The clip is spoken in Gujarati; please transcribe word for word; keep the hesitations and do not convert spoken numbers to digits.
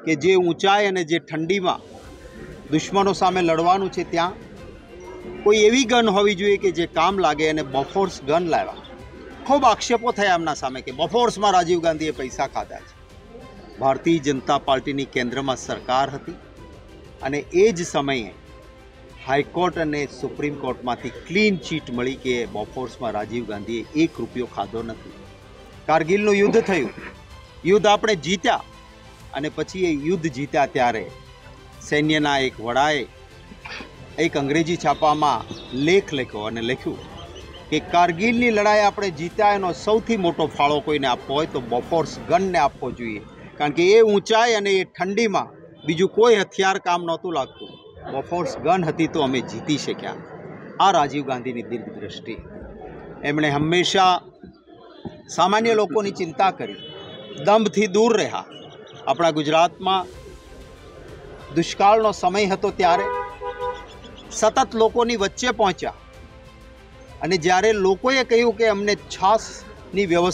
કે જે ઊંચાઈ અને જે ઠંડીમાં દુશ્મનો સામે લડવાનું છે ત્યાં કોઈ એવી ગન હોવી જોઈએ કે જે કામ લાગે, અને બોફોર્સ ગન લાવ્યા. ખૂબ આક્ષેપો થયા એમના સામે કે બોફોર્સમાં રાજીવ ગાંધીએ પૈસા ખાધા છે. ભારતીય જનતા પાર્ટીની કેન્દ્રમાં સરકાર હતી અને એ જ સમયે હાઈકોર્ટ અને સુપ્રીમ કોર્ટમાંથી ક્લીન ચીટ મળી કે બોફોર્સમાં રાજીવ ગાંધીએ એક રૂપિયો ખાધો નથી. કારગિલનું યુદ્ધ થયું, યુદ્ધ આપણે જીત્યા, અને પછી એ યુદ્ધ જીત્યા ત્યારે સૈન્યના એક વડાએ એક અંગ્રેજી છાપામાં લેખ લખ્યો અને લખ્યું કે કારગિલની લડાઈ આપણે જીત્યા એનો સૌથી મોટો ફાળો કોઈને આપવો હોય તો બોફોર્સ ગનને આપવો જોઈએ, કારણ કે એ ઊંચાઈ અને એ ઠંડીમાં બીજું કોઈ હથિયાર કામ નહોતું લાગતું. બોફોર્સ ગન હતી તો અમે જીતી શક્યા. આ રાજીવ ગાંધીની દીર્ઘ દ્રષ્ટિ. એમણે હંમેશા સામાન્ય લોકોની ચિંતા કરી, દંભથી દૂર રહ્યા. આપણા ગુજરાતમાં દુષ્કાળનો સમય હતો ત્યારે સતત લોકોની વચ્ચે પહોંચ્યા, અને જ્યારે લોકોએ કહ્યું કે અમને છાશની વ્યવસ્થા